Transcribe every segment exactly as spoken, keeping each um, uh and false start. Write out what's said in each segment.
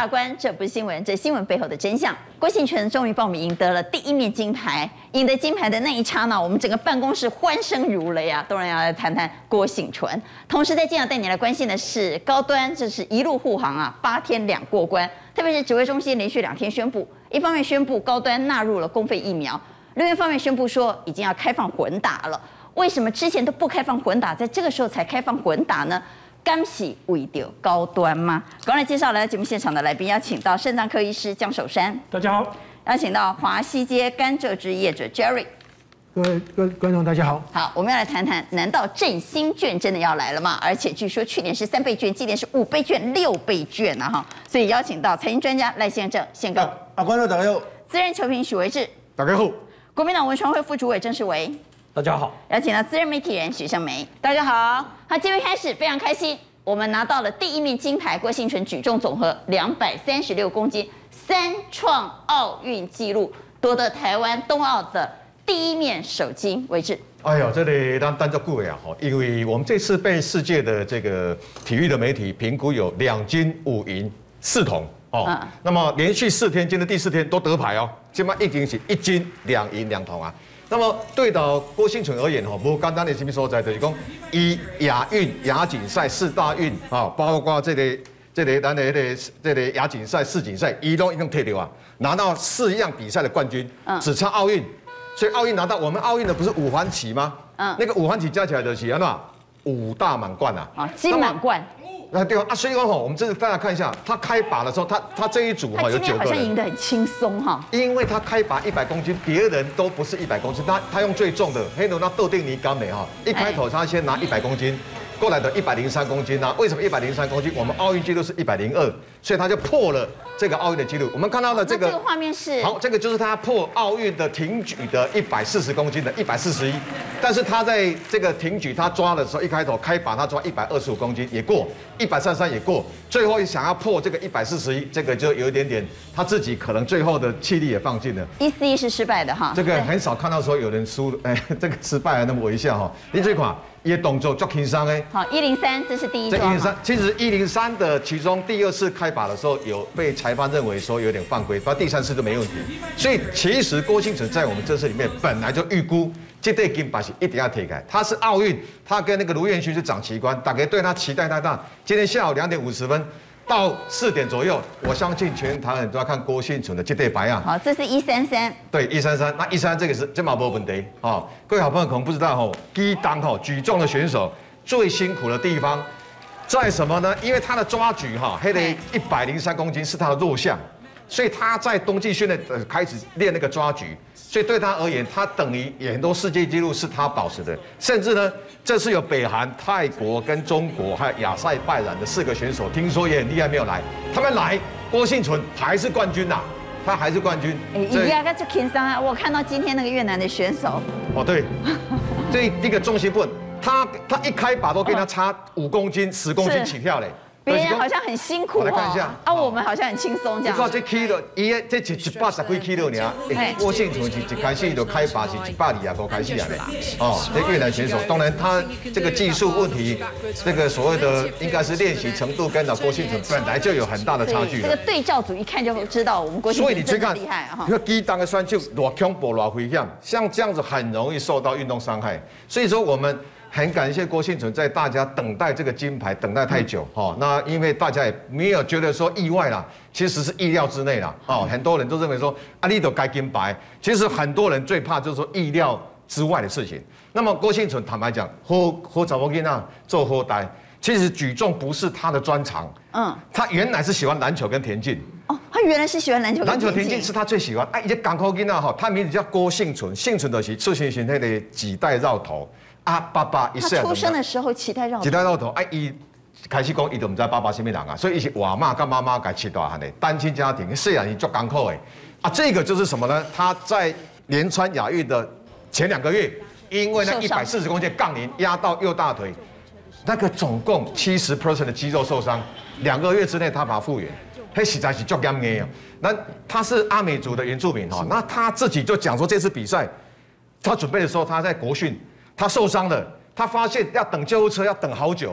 大关，这不是新闻，这新闻背后的真相。郭婞淳终于帮我们赢得了第一面金牌，赢得金牌的那一刹那，我们整个办公室欢声如雷啊！当然要来谈谈郭婞淳。同时在今天要带你来关心的是高端，这是一路护航啊，八天两过关。特别是指挥中心连续两天宣布，一方面宣布高端纳入了公费疫苗，另一方面宣布说已经要开放混打了。为什么之前都不开放混打，在这个时候才开放混打呢？刚是为了高端吗？刚才介绍来节目现场的来宾，邀请到肾脏科医师江守山， 大家好； 邀请到华西街甘蔗汁业者 Jerry， 各位各位观众大家好。 好，我们要来谈谈，难道振兴券真的要来了吗？而且据说去年是三倍券，今年是五倍券、六倍券啊哈！所以邀请到财经专家赖先生，宪哥； 啊，观众大家好； 资深球评许维志， 大家好； 国民党文传会副主委郑世维， 大家好； 邀请到资深媒体人许胜梅， 大家好。 好，今天开始非常开心。我们拿到了第一面金牌，郭婞淳举重总和两百三十六公斤，三创奥运纪录，夺得台湾冬奥的第一面首金。为止。 哎呦，这里当单叫顾呀哈，因为我们这次被世界的这个体育的媒体评估有两金五银四铜哦，嗯、那么连续四天，今天第四天都得牌哦，今麦已经是一金两银两铜啊。那么对到郭婞淳而言哈，无简单的什么所在，就是讲以亚运、亚锦赛四大运啊，包括这个、这个咱的这个、这个亚锦赛、世锦赛，伊都已经摕到啊，拿到四样比赛的冠军，只差奥运。所以奥运拿到，我们奥运的不是五环旗吗？嗯，那个五环旗加起来就是安怎五大满贯啊， 啊，金满贯。 那对啊，所以说哈，我们这次大家看一下，他开靶的时候，他他这一组哈有九个人， 他今天好像赢得很轻松哈， 因为他开靶一百公斤，别人都不是一百公斤，他他用最重的黑牛那豆定尼甘美哈，一开头他先拿一百公斤，过来的一百零三公斤啊，为什么一百零三公斤？我们奥运纪录是一百零二，所以他就破了这个奥运的纪录。我们看到的这个， 这个画面是好，这个就是他破奥运的挺举的一百四十公斤的一百四十一，但是他在这个挺举他抓的时候，一开头开靶他抓一百二十五公斤也过，一百三十三也过，最后想要破这个一百四十一，这个就有一点点他自己可能最后的气力也放尽了。 一四一是失败的哈， 这个很少看到说有人输，哎，这个失败了那么微笑哈。你这款也动作足轻松哎。 好，一零三这是第一桩。这一零三其实一零三的其中第二次开靶的时候有被裁判认为说有点犯规，到第三次就没问题。所以其实郭婞淳在我们这次里面本来就预估这对金牌是一定要铁开，他是奥运，他跟那个卢彦勋是长旗官，大家对他期待太大。今天下午两点五十分到四点左右，我相信全台湾人都要看郭婞淳的这对牌啊。 好，这是一三三。对， 一三三，那一三这个是这嘛没问题哦。各位好朋友可能不知道哦，举重哈举重的选手最辛苦的地方在什么呢？因为他的抓举哈，黑的一百零三公斤是他的弱项，所以他在冬季训练呃开始练那个抓举。所以对他而言，他等于也很多世界纪录是他保持的，甚至呢，这次有北韩、泰国跟中国还有亚塞拜然的四个选手，听说也很厉害，没有来，他们来，郭婞淳还是冠军呐、啊，他还是冠军。 哎，一样个就轻松啊！我看到今天那个越南的选手， 哦对，这一个重心不稳，他他一开靶都跟他差五公斤、十公斤起跳嘞。 别人好像很辛苦， 我来看一下啊，我们好像很轻松这样。 你看这 kilo， 伊这一一百十几 kilo 呢，郭婞淳是一开始就开靶是一百二十五开始啊，哦，这越南选手，当然他这个技术问题，这个所谓的应该是练习程度跟到郭婞淳本来就有很大的差距。 这个对照组一看就知道我们郭婞淳真的厉害啊！ 你看举重的选手多恐怖多危险，像这样子很容易受到运动伤害，所以说我们。很感谢郭婞淳在大家等待这个金牌等待太久哈、嗯哦，那因为大家也没有觉得说意外啦，其实是意料之内啦哦，很多人都认为说啊你都该金牌，其实很多人最怕就是说意料之外的事情。那么郭婞淳坦白讲，好好找我跟啊做好呆，其实举重不是他的专长，嗯，他原来是喜欢篮球跟田径。 哦，他原来是喜欢篮球跟田径。 篮球田径是他最喜欢，哎，一个港口囡仔哈，他名字叫郭婞淳，婞淳就是出身是那个脐带绕头。啊，爸爸一岁， 他出生的时候脐带绕头， 脐带绕头，哎，伊开始讲，伊都唔知爸爸什么人啊，所以伊是外妈跟妈妈给饲大汉的单亲家庭，虽然伊足艰苦的啊，这个就是什么呢？他在连川亚运的前两个月，因为那一百四十公斤杠铃压到右大腿，那个总共七十 percent 的肌肉受伤，两个月之内他把它复原，嘿，实在是足严硬哦。那他是阿美族的原住民哈，那他自己就讲说，这次比赛他准备的时候，他在国训。他受伤了，他发现要等救护车要等好久，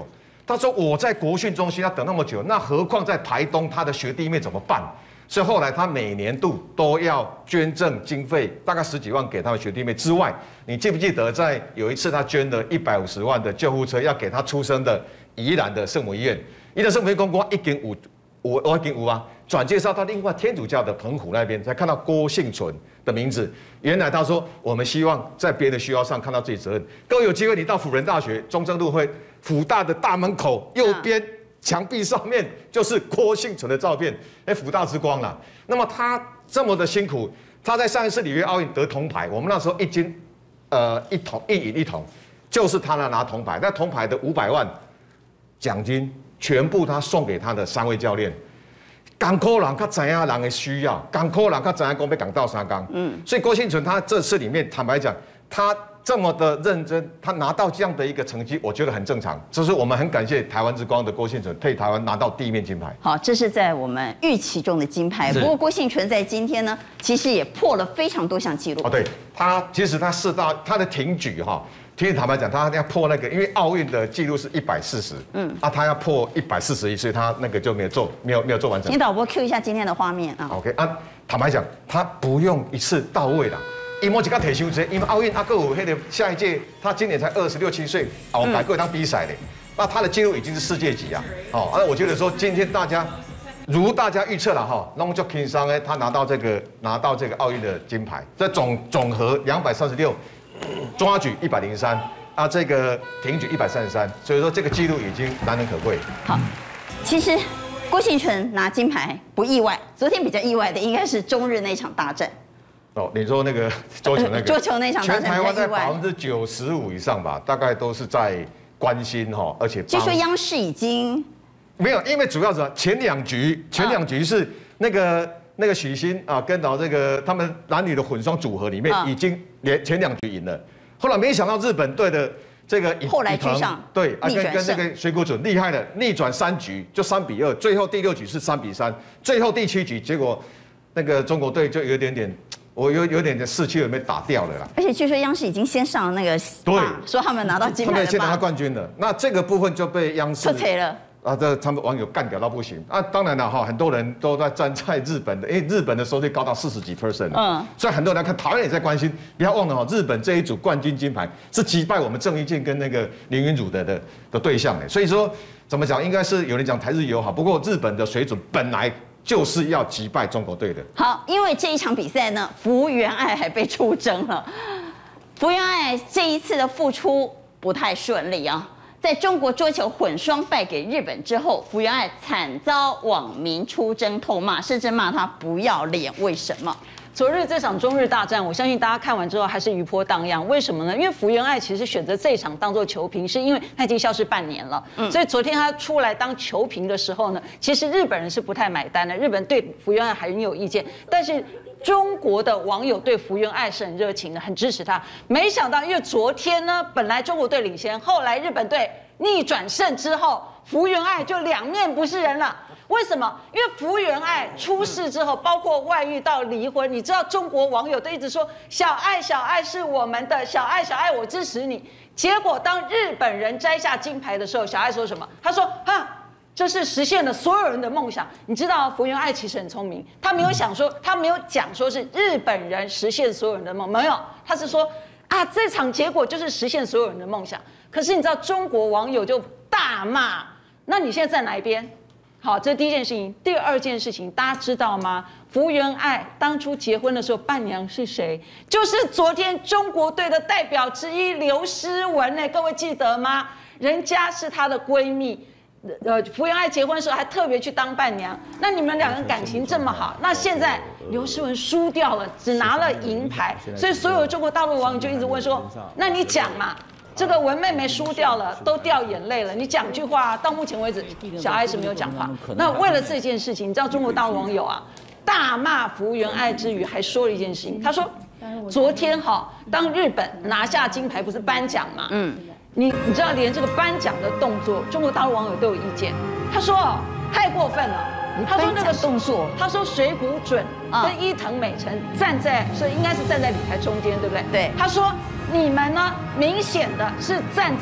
他说我在国训中心要等那么久，那何况在台东他的学弟妹怎么办？所以后来他每年度都要捐赠经费，大概十几万给他的学弟妹之外，你记不记得在有一次他捐了一百五十万的救护车，要给他出生的宜兰的圣母医院，宜兰圣母医院公公一间五五我一间五啊，转介绍到另外天主教的澎湖那边，才看到郭幸存的名字。原来他说我们希望在别的需要上看到自己责任。各位有机会你到辅仁大学中正路会辅大的大门口右边。墙壁上面就是郭幸存的照片，哎，辅大之光啦。那么他这么的辛苦，他在上一次里约奥运得铜牌，我们那时候一金，呃，一铜一银一铜，就是他来拿铜牌。那铜牌的五百万奖金，全部他送给他的三位教练。港口人他知影人的需要，港口人他知影讲要港到三港。嗯，所以郭幸存他这次里面，坦白讲，他。这么的认真，他拿到这样的一个成绩，我觉得很正常。这是我们很感谢台湾之光的郭幸存，替台湾拿到第一面金牌。 好，这是在我们预期中的金牌。不过郭幸存在今天呢，其实也破了非常多项纪录。 哦，对，他其实他四大他的挺举哈，其实坦白讲，他要破那个，因为奥运的纪录是一百四十，嗯，啊，他要破一百四十一，所以他那个就没有做，没有没有做完成。 请导播 Q 一下今天的画面啊。 OK 啊，坦白讲，他不用一次到位啦。因为一个退休者，因为奥运他够有那个下一届，他今年才二十六七岁，啊，我改过当比赛的，那他的纪录已经是世界级啊，哦，那我觉得说今天大家如大家预测了哈，那么就轻松哎，他拿到这个拿到这个奥运的金牌，这总总和两百三十六，中华举一百零三，啊，这个挺举一百三十三，所以说这个纪录已经难能可贵。 好，其实郭幸存拿金牌不意外，昨天比较意外的应该是中日那场大战。 哦，你说那个桌球那个， 桌球那场， 全台湾在百分之九十五以上吧，大概都是在关心哈，而且据说央视已经没有，因为主要是前两局，前两局是那个那个许昕啊，跟到这个他们男女的混双组合里面已经连前两局赢了，后来没想到日本队的这个后来居上， 对，啊跟跟那个水谷隼厉害了，逆转三局就三比二，最后第六局是三比三，最后第七局结果那个中国队就有点点。我有有点的士气有被打掉了啦， 而且据说央视已经先上了那个对， 说他们拿到金牌了， 他们先拿到冠军了。那这个部分就被央视出彩了啊，这他们网友干掉到不行啊。当然了哈，很多人都在站在日本的，因为日本的收视高到四十几 percent， 嗯，所以很多人看，台湾也在关心。不要忘了哈，日本这一组冠军金牌是击败我们郑伊健跟那个林昀儒的的的对象的，所以说怎么讲，应该是有人讲台日友好，不过日本的水准本来。就是要击败中国队的。 好，因为这一场比赛呢，福原爱还被出征了。福原爱这一次的复出不太顺利啊，在中国桌球混双败给日本之后，福原爱惨遭网民出征痛骂，甚至骂她不要脸。为什么？ 昨日这场中日大战，我相信大家看完之后还是余波荡漾。为什么呢？因为福原爱其实选择这一场当做球评，是因为她已经消失半年了。嗯，所以昨天她出来当球评的时候呢，其实日本人是不太买单的，日本对福原爱很有意见，但是中国的网友对福原爱是很热情的，很支持她。没想到，因为昨天呢，本来中国队领先，后来日本队逆转胜之后，福原爱就两面不是人了。为什么？因为福原爱出事之后，包括外遇到离婚，你知道中国网友都一直说小爱小爱是我们的，小爱小爱我支持你。结果当日本人摘下金牌的时候，小爱说什么？他说哈，这是实现了所有人的梦想。你知道福原爱其实很聪明，他没有想说，他没有讲说是日本人实现所有人的梦，没有，他是说啊，这场结果就是实现所有人的梦想。可是你知道中国网友就大骂，那你现在在哪一边？好，这是第一件事情。第二件事情，大家知道吗？福原爱当初结婚的时候，伴娘是谁？就是昨天中国队的代表之一刘诗雯呢，各位记得吗？人家是她的闺蜜。呃，福原爱结婚的时候还特别去当伴娘。那你们两人感情这么好，那现在刘诗雯输掉了，只拿了银牌，所以所有的中国大陆网友就一直问说：那你讲嘛？这个文妹妹输掉了，都掉眼泪了。你讲句话，到目前为止，小爱是没有讲话。那为了这件事情，你知道中国大陆网友啊，大骂福原爱之余，还说了一件事情。他说，昨天哈，当日本拿下金牌，不是颁奖嘛？嗯，你你知道，连这个颁奖的动作，中国大陆网友都有意见。他说哦，太过分了。他说那个动作，他说水谷隼跟伊藤美诚站在，所以应该是站在礼台中间，对不对？ 对。 他说。你们呢？明显的是站在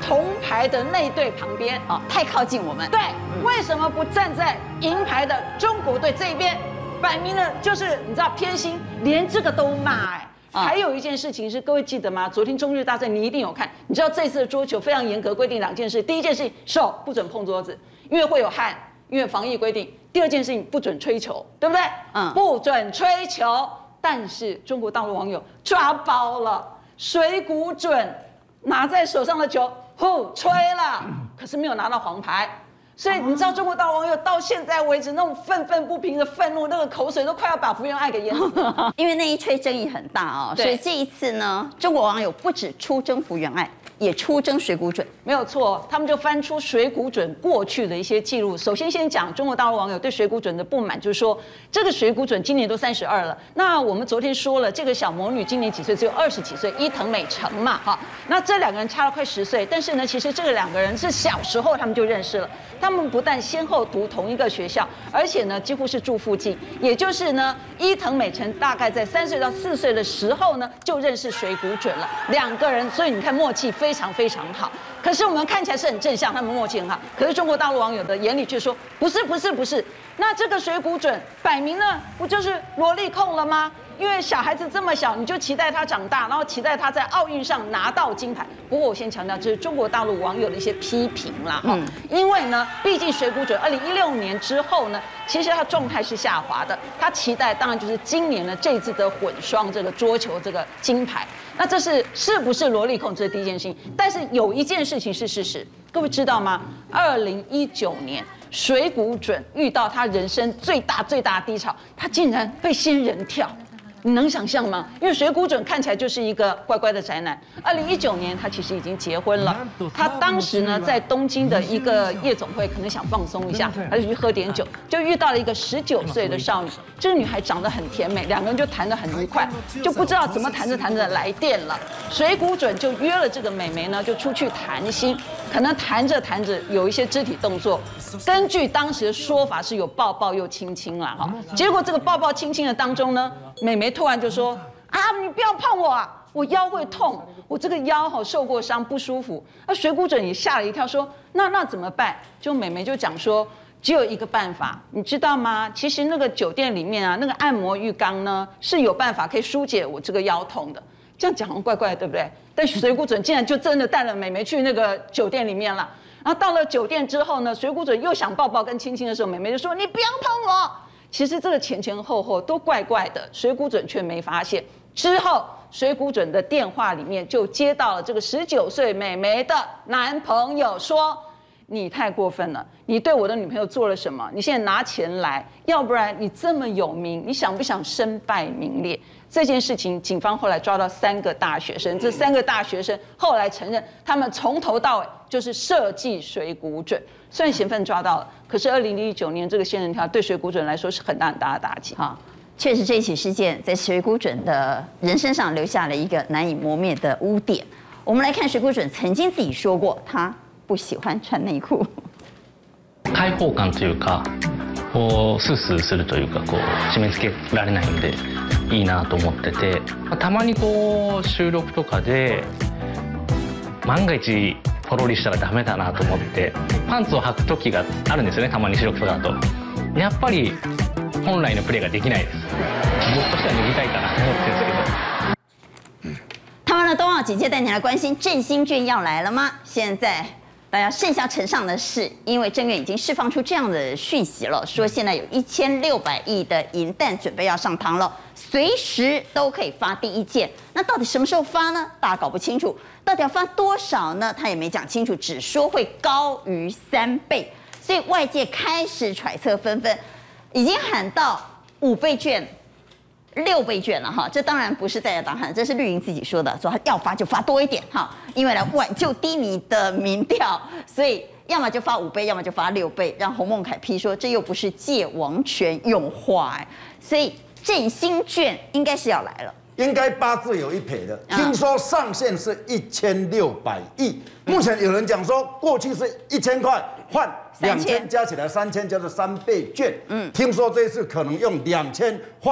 铜牌的那一队旁边哦，太靠近我们。 对，为什么不站在银牌的中国队这一边？摆明了就是你知道偏心，连这个都骂哎。啊、还有一件事情是，各位记得吗？昨天中日大战你一定有看，你知道这次的桌球非常严格规定两件事，第一件事情手不准碰桌子，因为会有汗，因为防疫规定。第二件事情不准吹球，对不对？嗯，不准吹球。但是中国大陆网友抓包了，水谷准拿在手上的球，呼吹了，可是没有拿到黄牌。所以你知道中国大陆网友到现在为止那种愤愤不平的愤怒，那个口水都快要把福原爱给淹死了。 因为那一吹争议很大哦，所以这一次呢，中国网友不止出征福原爱，也出征水谷准。 没有错，他们就翻出水谷准过去的一些记录。首先先讲中国大陆网友对水谷准的不满，就是说这个水谷准今年都三十二了。那我们昨天说了，这个小魔女今年几岁？只有二十几岁，伊藤美诚嘛，哈。那这两个人差了快十岁，但是呢，其实这个两个人是小时候他们就认识了。他们不但先后读同一个学校，而且呢几乎是住附近，也就是呢伊藤美诚大概在三岁到四岁的时候呢就认识水谷准了，两个人，所以你看默契非常非常好。可是我们看起来是很正向，他们默契很好，可是中国大陆网友的眼里却说不是不是不是，那这个水谷准摆明了不就是萝莉控了吗？因为小孩子这么小，你就期待他长大，然后期待他在奥运上拿到金牌。不过我先强调，这是中国大陆网友的一些批评啦，哈、嗯，因为呢，毕竟水谷准二零一六年之后呢，其实他状态是下滑的，他期待当然就是今年的这次的混双这个桌球这个金牌。那这是是不是萝莉控？这是第一件事情。但是有一件事情是事实，各位知道吗？二零一九年。水谷准遇到他人生最大最大的低潮，他竟然被仙人跳，你能想象吗？因为水谷准看起来就是一个乖乖的宅男。二零一九年他其实已经结婚了，他当时呢在东京的一个夜总会，可能想放松一下，他就去喝点酒，就遇到了一个十九岁的少女。这个女孩长得很甜美，两个人就谈得很愉快，就不知道怎么谈着谈着来电了。水谷准就约了这个美眉呢，就出去谈心，可能谈着谈着有一些肢体动作。根据当时的说法是有抱抱又亲亲啦，哈，结果这个抱抱亲亲的当中呢，美眉突然就说啊，你不要碰我啊，我腰会痛，我这个腰哈受过伤不舒服。那水谷准也吓了一跳，说那那怎么办？就美眉就讲说，只有一个办法，你知道吗？其实那个酒店里面啊，那个按摩浴缸呢是有办法可以疏解我这个腰痛的。这样讲好像怪怪的，对不对？但水谷准竟然就真的带了美眉去那个酒店里面了。然后到了酒店之后呢，水谷准又想抱抱跟亲亲的时候，美眉就说：“你不要碰我。”其实这个前前后后都怪怪的，水谷准却没发现。之后，水谷准的电话里面就接到了这个十九岁美眉的男朋友说：“你太过分了，你对我的女朋友做了什么？你现在拿钱来，要不然你这么有名，你想不想身败名裂？”这件事情，警方后来抓到三个大学生，这三个大学生后来承认，他们从头到尾就是设计水谷准。虽然嫌犯抓到了，可是二零一九年这个仙人跳对水谷准来说是很大很大的打击。 哈，确实这一起事件在水谷准的人身上留下了一个难以磨灭的污点。我们来看水谷准曾经自己说过，他不喜欢穿内裤。 開放感というか、こうスースーするというか、こう締め付けられないのでいいなと思ってて、たまにこう収録とかで万が一ポロリしたらダメだなと思ってパンツを履く時があるんですよね。たまに収録とかだとやっぱり本来のプレーができないです。僕としては脱ぎたいかなと思ってるんですけど。 台湾的冬奥警戒带你来关心振兴券要来了吗？现在大家剩下呈上的是，因为政院已经释放出这样的讯息了，说现在有一千六百亿的银弹准备要上膛了，随时都可以发第一件。那到底什么时候发呢？大家搞不清楚。到底要发多少呢？他也没讲清楚，只说会高于三倍。所以外界开始揣测纷纷，已经喊到五倍券。六倍券了哈，这当然不是在野党喊，这是绿营自己说的，说他要发就发多一点哈，因为来挽救低迷的民调，所以要么就发五倍，要么就发六倍，让洪孟凯批说这又不是借王权用话哎，所以振兴券应该是要来了， 应该八字有一撇的，听说上限是一千六百亿，目前有人讲说过去是一千块换两千，加起来三千，叫做三倍券，嗯，听说这次可能用两千换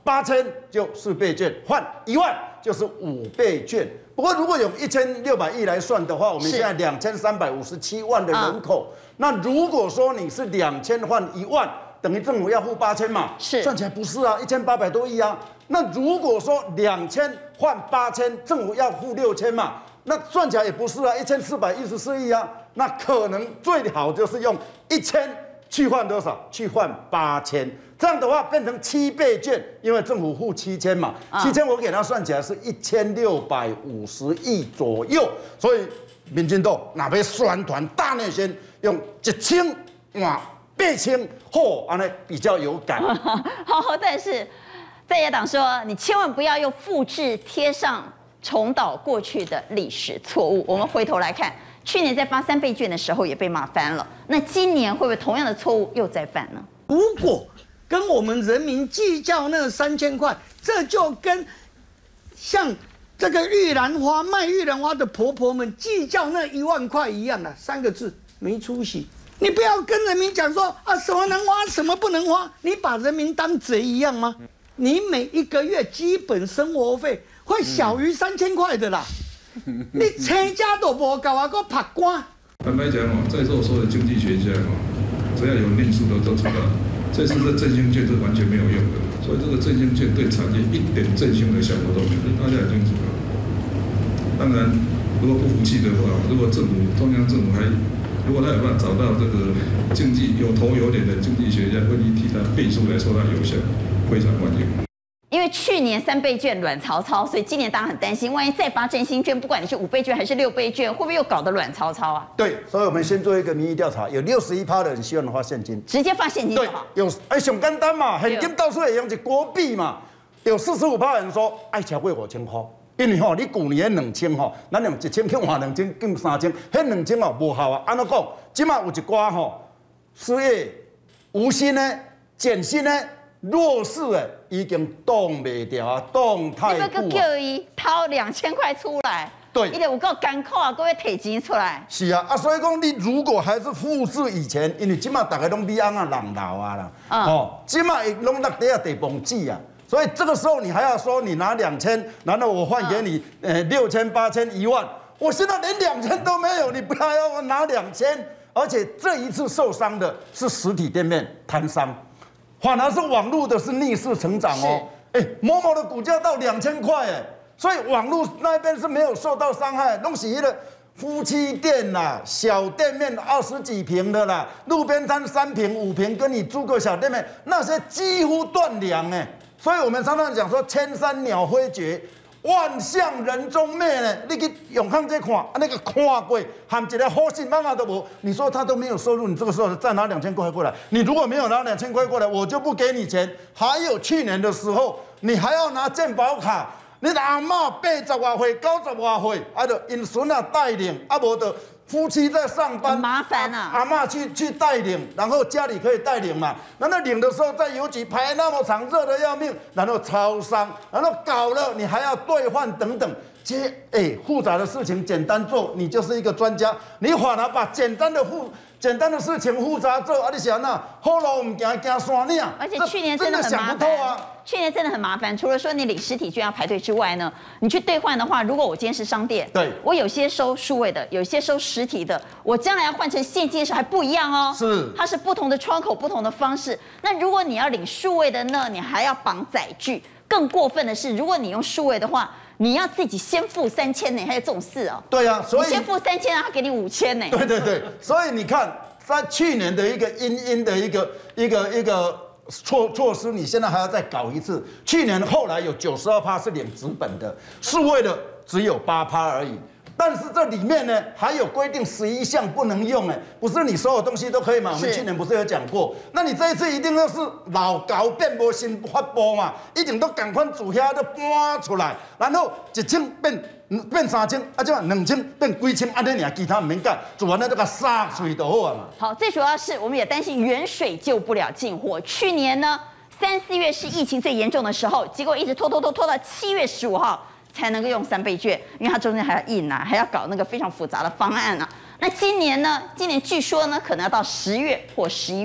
八千就四倍券，换一万就是五倍券。不过如果用一千六百亿来算的话，我们现在两千三百五十七万的人口，那如果说你是两千换一万，等于政府要付八千嘛？ 是， 算起来不是啊，一千八百多亿啊。那如果说两千换八千，政府要付六千嘛？那算起来也不是啊，一千四百一十四亿啊。那可能最好就是用一千去换多少？去换八千。这样的话变成七倍券，因为政府付七千嘛，七千我给他算起来是一千六百五十亿左右，所以民进党哪边宣传大内宣用一千哇八千，嚯，安尼比较有感。 好，但是在野党说，你千万不要用复制贴上重蹈过去的历史错误。我们回头来看，去年在发三倍券的时候也被骂翻了，那今年会不会同样的错误又再犯呢？ 如果跟我们人民计较那三千块，这就跟像这个玉兰花卖玉兰花的婆婆们计较那一万块一样啊！三个字，没出息。你不要跟人民讲说啊，什么能花，什么不能花，你把人民当贼一样吗？你每一个月基本生活费会小于三千块的啦，你车家都无够啊，搁拍官。 坦白讲哦，在座所有的经济学家哦，只要有念书的都知道。这次的振兴券是完全没有用的，所以这个振兴券对产业一点振兴的效果都没有，大家也清楚了。当然，如果不服气的话，如果政府中央政府还如果他有办法找到这个经济有头有脸的经济学家，会替他背书来说它有效，非常欢迎。 因为去年三倍券卵巢操，所以今年大家很担心，万一再发振兴券，不管你是五倍券还是六倍券，会不会又搞得卵巢操啊？ 对，所以我们先做一个民意调查，有六十一趴的人希望发现金， 直接发现金就好。 对，有哎，上简单嘛，现金到处也用是国币嘛。有四十五趴人说爱超过五千块，因为吼、哦，你去年两千吼，咱用一千去换两千，减三千，迄两千哦无效啊。安怎讲？即马有一寡吼失业、无薪呢、减薪呢。弱势诶，已经挡不掉啊，挡太久啊。 你要叫伊掏两千块出来， 对， 伊就有够艰苦啊，各位提钱出来。 是啊，啊，所以讲你如果还是复制以前，因为即马大家拢比安啊人老啊啦，嗯、哦，即马拢落地啊地崩记啊，所以这个时候你还要说你拿两千，然后我换给你，嗯、呃，六千、八千、一万，我现在连两千都没有，你不要要我拿两千，而且这一次受伤的是实体店面摊商。反而是网络的是逆势成长哦，哎，某某的股价到两千块哎，所以网络那边是没有受到伤害，弄起了夫妻店啦、小店面二十几平的啦，路边摊三平五平，跟你租个小店面，那些几乎断粮哎，所以我们常常讲说千山鸟飞绝。万象人中美呢？你去永康这看，那个看过，含一个好心妈妈都无。你说他都没有收入，你这个时候再拿两千块过来，你如果没有拿两千块过来，我就不给你钱。还有去年的时候，你还要拿健保卡，你阿嬷八十外岁、九十外岁，啊，就因孙啊带领，啊无的。夫妻在上班， 很麻烦啊！ 阿嬷去去带领，然后家里可以带领嘛。然后领的时候在邮局排那么长，热得要命，然后超商，然后搞了你还要兑换等等。这哎复杂的事情简单做，你就是一个专家。你反而把简单的复简单的事情复杂做，啊你想那后路唔行行山岭。 而且去年真的很麻烦啊！去年真的很麻烦，除了说你领实体券要排队之外呢，你去兑换的话，如果我今天是商店， 对， 我有些收数位的，有些收实体的，我将来要换成现金的时候还不一样哦。 是， 它是不同的窗口，不同的方式。那如果你要领数位的呢，你还要绑载具。更过分的是，如果你用数位的话，你要自己先付三千呢，还有这种事哦。 对啊，所以你先付三千，他给你五千呢。 对对对，所以你看，在去年的一个因因的一个一个一个措措施，你现在还要再搞一次。去年后来有九十二趴是领纸本的，数位的只有八趴而已。但是这里面呢还有规定十一项不能用，哎，不是你所有东西都可以嘛？我们去年不是有讲过？那你这一次一定要是老高变无新发布嘛，一定都赶快主遐都搬出来，然后一千变变三千，啊，这样两千变几千，安尼尔其他唔免干，做完了这个杀水就好啊嘛。 好，最主要是我们也担心远水救不了近火。去年呢，三四月是疫情最严重的时候，结果一直拖拖拖拖到七月十五号。才能够用三倍券，因为它中间还要印啊，还要搞那个非常复杂的方案啊。那今年呢？今年据说呢，可能要到十月或十一月，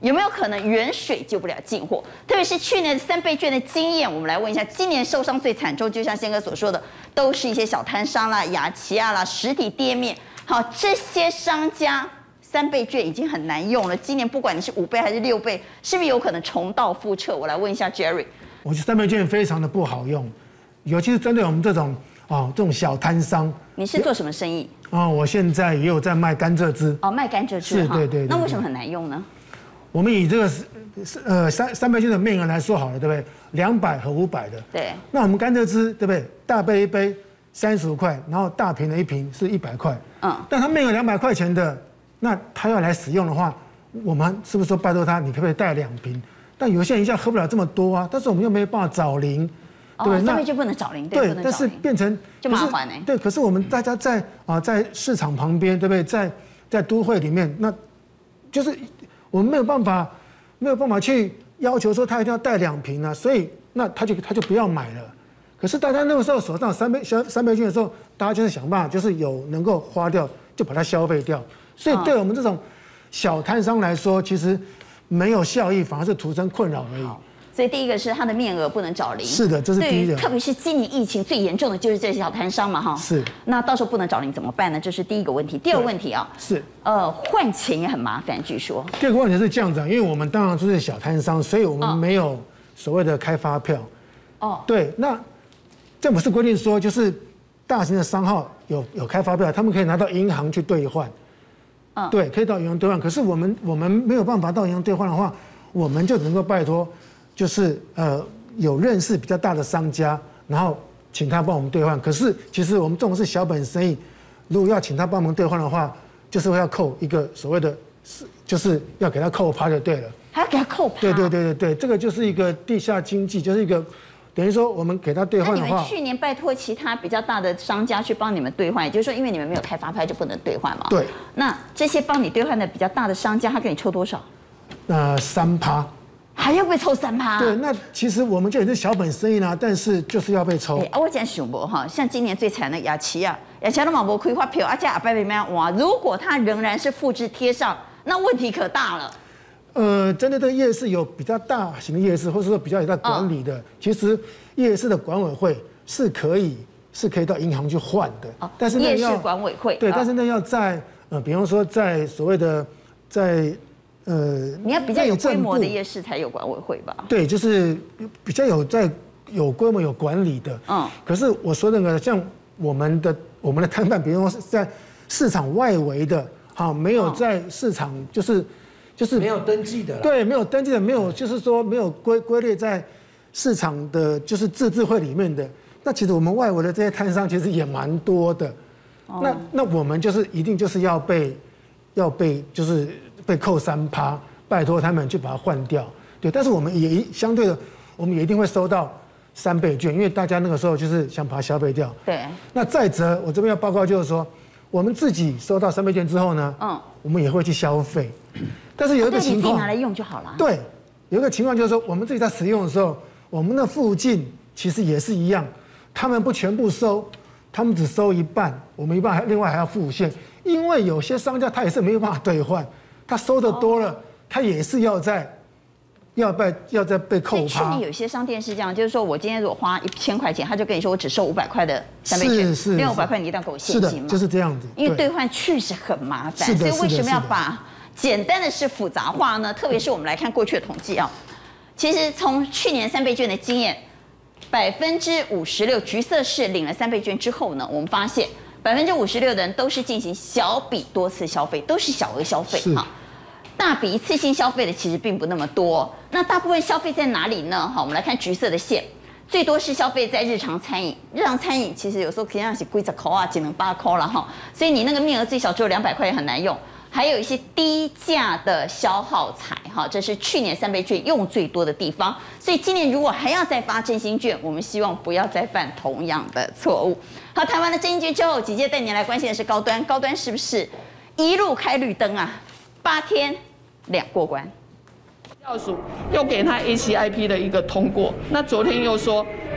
有没有可能远水救不了近火？特别是去年三倍券的经验，我们来问一下，今年受伤最惨重，就像宪哥所说的，都是一些小摊商啦、雅琪亚啦、实体店面。好，这些商家三倍券已经很难用了，今年不管你是五倍还是六倍，是不是有可能重蹈覆辙？我来问一下 Jerry。 我觉得三倍券非常的不好用，尤其是针对我们这种哦这种小摊商。 你是做什么生意？ 啊、哦，我现在也有在卖甘蔗汁。 哦，卖甘蔗汁。 是，对 对, 对。 那为什么很难用呢？ 我们以这个呃三三倍券的面额来说好了，对不对？两百和五百的。 对。 那我们甘蔗汁对不对？大杯一杯三十五块，然后大瓶的一瓶是一百块。嗯。但他面额两百块钱的，那他要来使用的话，我们是不是说拜托他，你可不可以带两瓶？但有些人一下喝不了这么多啊，但是我们又没有办法找零。 对，哦、三倍券不能找零，对， 对，但是变成就麻烦哎、欸。 对，可是我们大家在啊，在市场旁边，对不对？在在都会里面，那就是我们没有办法，没有办法去要求说他一定要带两瓶啊，所以那他就他就不要买了。可是大家那个时候手上三倍消三倍券的时候，大家就是想办法，就是有能够花掉就把它消费掉。所以对我们这种小摊商来说，其实没有效益，反而是徒生困扰而已。 所以第一个是它的面额不能找零， 是的，这是第一个。 特别是今年疫情最严重的就是这些小摊商嘛，哈。 是。 那到时候不能找零怎么办呢？这是第一个问题。第二个问题啊， 是呃换钱也很麻烦，据说。 第二个问题是这样子，因为我们当然就是小摊商，所以我们没有所谓的开发票。哦。对，那政府是规定说，就是大型的商号有有开发票，他们可以拿到银行去兑换。嗯。对，可以到银行兑换。可是我们我们没有办法到银行兑换的话，我们就能够拜托。就是呃有认识比较大的商家，然后请他帮我们兑换。可是其实我们这种是小本生意，如果要请他帮忙兑换的话，就是会要扣一个所谓的，就是要给他扣趴就对了。 还要给他扣趴？ 对对对对对，这个就是一个地下经济，就是一个等于说我们给他兑换的话。 那你们去年拜托其他比较大的商家去帮你们兑换，也就是说因为你们没有开发票就不能兑换嘛？ 对。 那这些帮你兑换的比较大的商家，他给你抽多少？ 呃，三趴。 还要被抽三趴？ 对，那其实我们就也是小本生意啦，但是就是要被抽。 哎、欸，我讲想无哈，像今年最惨的雅琪啊，雅琪都嘛无开发票，而且阿伯伯们哇，如果他仍然是复制贴上，那问题可大了。 呃，针对这个夜市有比较大型的夜市，或者说比较有在管理的，哦、其实夜市的管委会是可以是可以到银行去换的。哦， 但是夜市管委会对，哦、但是呢要在呃，比方说在所谓的在。呃， 你要比较有规模的夜市才有管委会吧？ 对，就是比较有在有规模有管理的。嗯。可是我说那个像我们的我们的摊贩，比如说是在市场外围的，好，没有在市场就是就是没有登记的。 对，没有登记的，没有就是说没有归归类在市场的就是自治会里面的。那其实我们外围的这些摊商其实也蛮多的。哦、那那我们就是一定就是要被要被就是。被扣三趴，拜托他们去把它换掉。对，但是我们也相对的，我们也一定会收到三倍券，因为大家那个时候就是想把它消费掉。 对。那再者，我这边要报告就是说，我们自己收到三倍券之后呢，嗯，我们也会去消费。但是有一个情况， 拿来用就好了。 对，有一个情况就是说，我们自己在使用的时候，我们的附近其实也是一样，他们不全部收，他们只收一半，我们一半还另外还要付现，因为有些商家他也是没有办法兑换。他收的多了，他也是要在，要被要再被扣趴。 去年有些商店是这样，就是说我今天如果花一千块钱，他就跟你说我只收五百块的三倍券，另外五百块你一定要给我现金嘛。 就是这样子。 因为兑换确实很麻烦，所以为什么要把简单的事复杂化呢？特别是我们来看过去的统计啊，其实从去年三倍券的经验，百分之五十六橘色市领了三倍券之后呢，我们发现。百分之五十六的人都是进行小笔多次消费，都是小额消费哈。大笔一次性消费的其实并不那么多。那大部分消费在哪里呢？好，我们来看橘色的线，最多是消费在日常餐饮。日常餐饮其实有时候可以让是几十块啊，只能八块了哈。所以你那个面额最小只有两百块也很难用。还有一些低价的消耗财，哈，这是去年三倍券用最多的地方。所以今年如果还要再发振兴券，我们希望不要再犯同样的错误。好，台湾的振兴券之后，紧接着带您来关心的是高端，高端是不是一路开绿灯啊？八天两过关。 药署又给他 A C I P 的一个通过，那昨天又说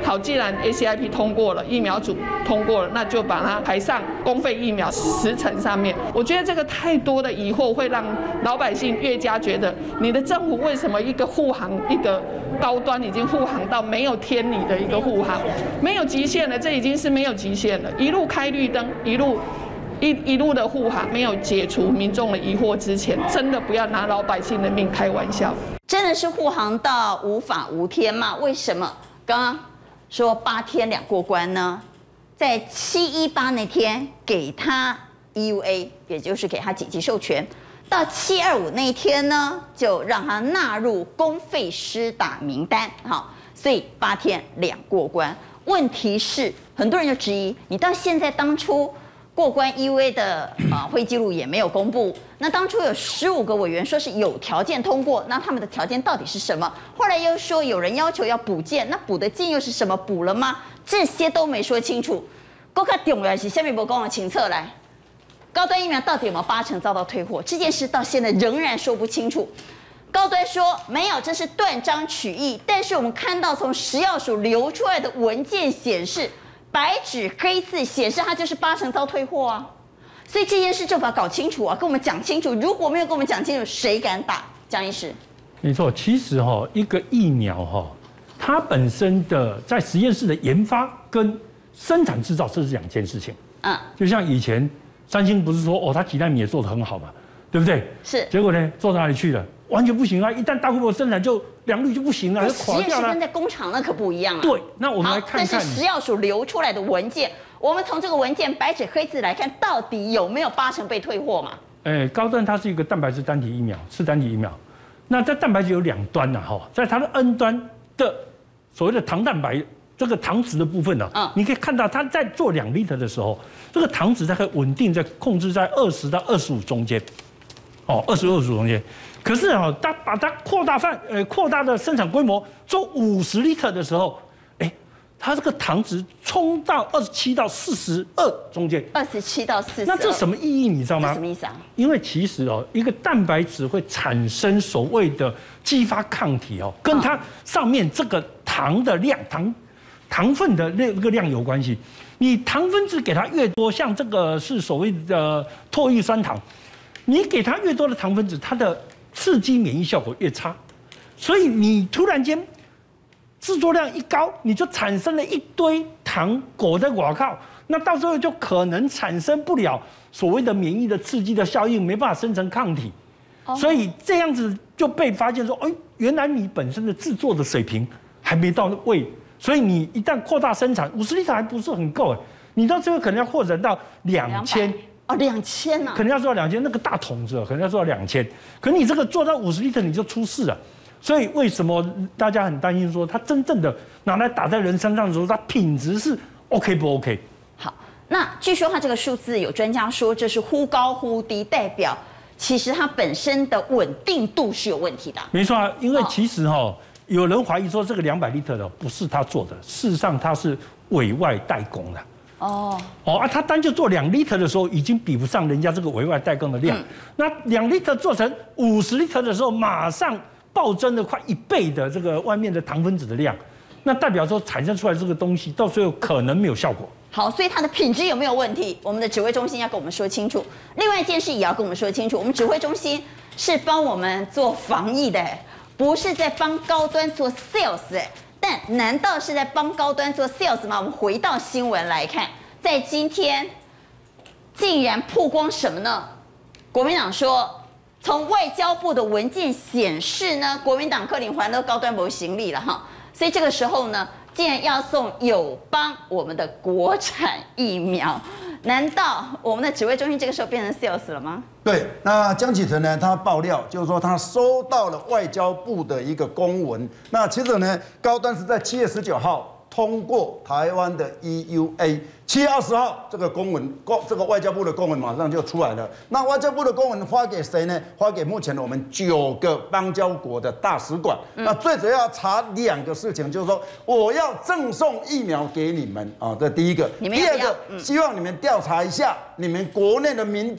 好，既然 A C I P 通过了，疫苗组通过了，那就把它排上公费疫苗时程上面。我觉得这个太多的疑惑会让老百姓越加觉得，你的政府为什么一个护航一个高端已经护航到没有天理的一个护航，没有极限了，这已经是没有极限了，一路开绿灯，一路。一一路的护航，没有解除民众的疑惑之前，真的不要拿老百姓的命开玩笑。 真的是护航到无法无天吗？为什么刚刚说八天两过关呢？在七一八那天给他 E U A， 也就是给他紧急授权，到七二五那一天呢，就让他纳入公费施打名单。好，所以八天两过关。问题是，很多人就质疑，你到现在当初。过关 E U A 的啊会议记录也没有公布。那当初有十五个委员说是有条件通过，那他们的条件到底是什么？后来又说有人要求要补件，那补的件又是什么？补了吗？这些都没说清楚。更加重要的是，下面我讲的清册来，高端疫苗到底有没有八成遭到退货？这件事到现在仍然说不清楚。高端说没有，这是断章取义。但是我们看到从食药署流出来的文件显示。白纸黑字显示，它就是八成遭退货啊，所以这件事政府要搞清楚啊，跟我们讲清楚。如果没有跟我们讲清楚，谁敢打？江医师， 没错，其实哈、哦，一个疫苗哈、哦，它本身的在实验室的研发跟生产制造这是两件事情。嗯，就像以前三星不是说哦，它几奈米也做得很好嘛，对不对？ 是。 结果呢，做到哪里去了？完全不行啊！一旦大规模生产就良率就不行了，就垮掉了。实验室跟在工厂那可不一样啊。 对，那我们来看看。 这是食药署流出来的文件，我们从这个文件白纸黑字来看，到底有没有八成被退货嘛？ 哎，高端它是一个蛋白质单体疫苗，次单体疫苗。那在蛋白质有两端呐，哈，在它的 N 端的所谓的糖蛋白这个糖值的部分呢，嗯，你可以看到它在做两 liter 的时候，这个糖值它可以稳定在控制在二十到二十五中间，哦，二十二十五中间。可是啊，它把它扩大范，呃，扩大的生产规模，做五十 liter 的时候，哎，它这个糖值冲到二十七到四十二中间。 二十七到四十。 那这什么意义？你知道吗？ 什么意思啊？ 因为其实哦，一个蛋白质会产生所谓的激发抗体哦，跟它上面这个糖的量、糖糖分的那个量有关系。你糖分子给它越多，像这个是所谓的唾液酸糖，你给它越多的糖分子，它的刺激免疫效果越差，所以你突然间制作量一高，你就产生了一堆糖裹在外靠，那到时候就可能产生不了所谓的免疫的刺激的效应，没办法生成抗体，所以这样子就被发现说，哎，原来你本身的制作的水平还没到位，所以你一旦扩大生产，五十liter还不是很够哎，你到最后可能要扩展到两千。 哦，两千呐， 可能要做到两千，那个大桶子可能要做到两千，可你这个做到五十 liter 你就出事了，所以为什么大家很担心说它真正的拿来打在人身上的时候，它品质是 OK 不 OK？ 好，那据说它这个数字有专家说这是忽高忽低，代表其实它本身的稳定度是有问题的。 没错啊，因为其实哈、哦，有人怀疑说这个两百 liter 的不是他做的，事实上他是委外代工的。哦哦啊，他单就做两 liter 的时候，已经比不上人家这个委外代工的量。嗯、那两 liter 做成五十 liter 的时候，马上暴增了快一倍的这个外面的糖分子的量，那代表说产生出来这个东西，到最后可能没有效果。 好，所以它的品质有没有问题？我们的指挥中心要跟我们说清楚。另外一件事也要跟我们说清楚，我们指挥中心是帮我们做防疫的，不是在帮高端做 sales 哎。但难道是在帮高端做 sales 吗？我们回到新闻来看，在今天竟然曝光什么呢？国民党说，从外交部的文件显示呢，国民党克林环乐高端没行李了哈，所以这个时候呢，竟然要送友邦我们的国产疫苗，难道我们的指挥中心这个时候变成 sales 了吗？ 对，那江启臣呢，他爆料就是说他收到了外交部的一个公文，那其实呢，高端是在七月十九号通过台湾的 E U A， 七月二十号这个公文，公这个外交部的公文马上就出来了。那外交部的公文发给谁呢？发给目前我们九个邦交国的大使馆。嗯、那最主要查两个事情，就是说我要赠送疫苗给你们啊，这第一个。第二个，嗯、希望你们调查一下你们国内的民众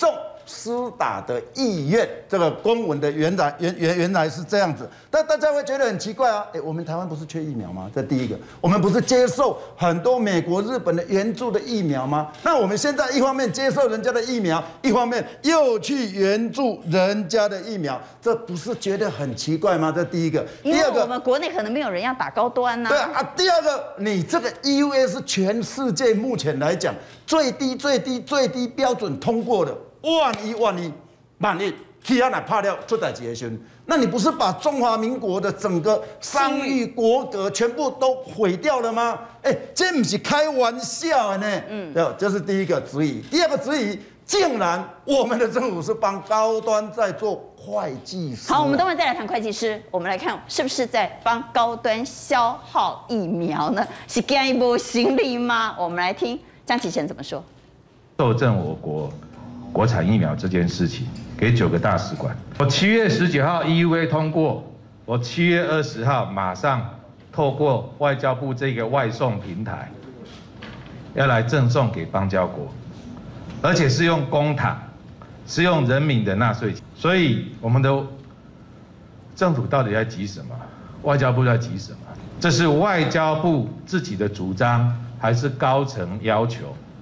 施打的意愿。这个公文的原来原原原来是这样子，但大家会觉得很奇怪啊，哎，我们台湾不是缺疫苗吗？这第一个，我们不是接受很多美国、日本的援助的疫苗吗？那我们现在一方面接受人家的疫苗，一方面又去援助人家的疫苗，这不是觉得很奇怪吗？这第一个。第二个， 我们国内可能没有人要打高端呐、啊。 对啊，第二个，你这个 E U A 是全世界目前来讲最低、最低、最低标准通过的。万一、万一、万一，其他哪怕掉出代志的时候，那你不是把中华民国的整个商誉、国格全部都毁掉了吗？哎、欸，这不是开玩笑的呢。嗯，对，这是第一个质疑。第二个质疑。竟然我们的政府是帮高端在做会计师。 好，我们等会再来谈会计师。我们来看是不是在帮高端消耗疫苗呢？是干一波行李吗？我们来听江启臣怎么说。 授赠我国国产疫苗这件事情给九个大使馆。我七月十九号 E U A 通过，我七月二十号马上透过外交部这个外送平台，要来赠送给邦交国。而且是用公帑，是用人民的纳税钱，所以我们的政府到底在急什么？外交部在急什么？这是外交部自己的主张，还是高层要求？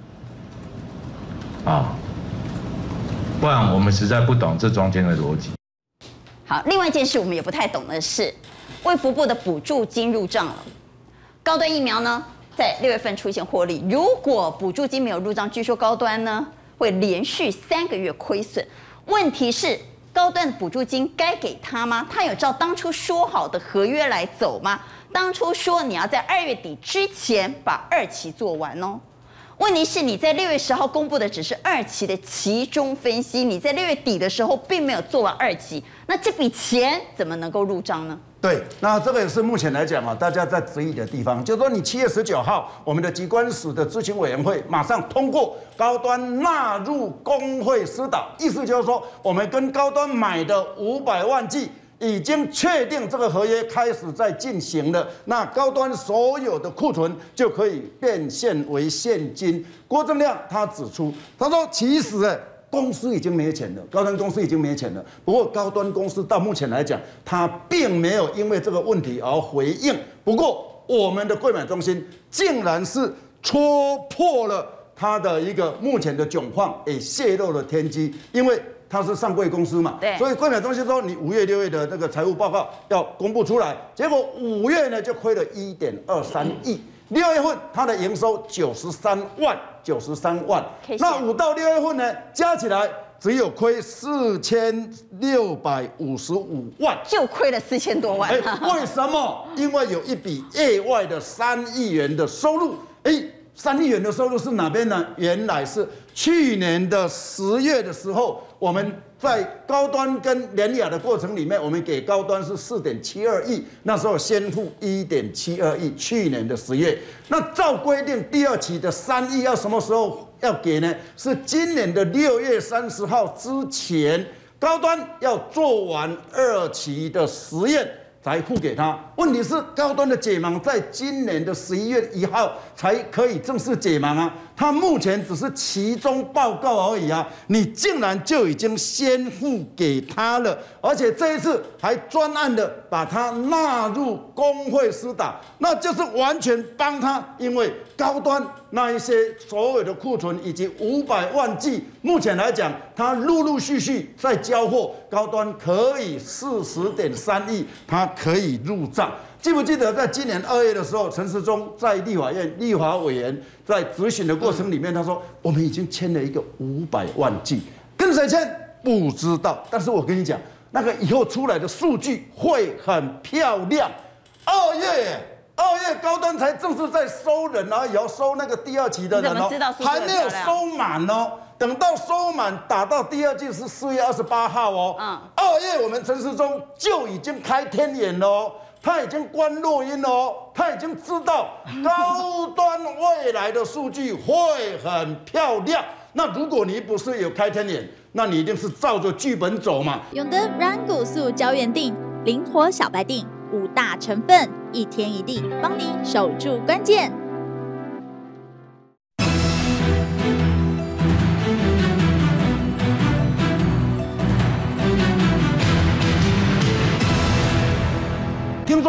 啊，不然我们实在不懂这中间的逻辑。 好，另外一件事我们也不太懂的是，卫福部的补助金入账了，高端疫苗呢？在六月份出现获利，如果补助金没有入账，据说高端呢会连续三个月亏损。问题是，高端的补助金该给他吗？他有照当初说好的合约来走吗？当初说你要在二月底之前把二期做完哦。问题是你在六月十号公布的只是二期的期中分析，你在六月底的时候并没有做完二期，那这笔钱怎么能够入账呢？ 对，那这个也是目前来讲啊，大家在质疑的地方，就是说你七月十九号，我们的疾管署的咨询委员会马上通过高端纳入公会施打，意思就是说，我们跟高端买的五百万剂已经确定这个合约开始在进行了，那高端所有的库存就可以变现为现金。郭正亮他指出，他说其实哎。公司已经没钱了，高端公司已经没钱了。不过高端公司到目前来讲，它并没有因为这个问题而回应。不过我们的柜买中心竟然是戳破了它的一个目前的窘况，也泄露了天机。因为它是上柜公司嘛，所以柜买中心说你五月、六月的那个财务报告要公布出来，结果五月呢就亏了一点二三亿。六月份它的营收九十三万，九十三万。那五到六月份呢，加起来只有亏四千六百五十五万， 就亏了四千多万。 哎，为什么？因为有一笔业外的三亿元的收入。哎，三亿元的收入是哪边呢？原来是去年的十月的时候，我们在高端跟联亚的过程里面，我们给高端是四点七二亿，那时候先付一点七二亿。去年的十月，那照规定第二期的三亿要什么时候要给呢？是今年的六月三十号之前，高端要做完二期的实验才付给他。问题是高端的解盲在今年的十一月一号才可以正式解盲啊，他目前只是期中报告而已啊，你竟然就已经先付给他了，而且这一次还专案的把他纳入公会施打，那就是完全帮他，因为高端那一些所有的库存以及五百万剂，目前来讲，他陆陆续续在交货，高端可以四十点三亿，它可以入账。记不记得在今年二月的时候，陈时中在立法院立法委员在质询的过程里面，他说我们已经签了一个五百万剂，跟谁签不知道，但是我跟你讲，那个以后出来的数据会很漂亮。二月，二月高端才正式在收人，然后也要收那个第二期的人哦，还没有收满哦。等到收满打到第二季是四月二十八号哦，嗯，二月我们陈时中就已经开天眼了哦。他已经关录音了哦，他已经知道高端未来的数据会很漂亮。那如果你不是有开天眼，那你一定是照着剧本走嘛。 永德软骨素胶原锭，灵活小白锭，五大成分，一天一锭，帮你守住关键。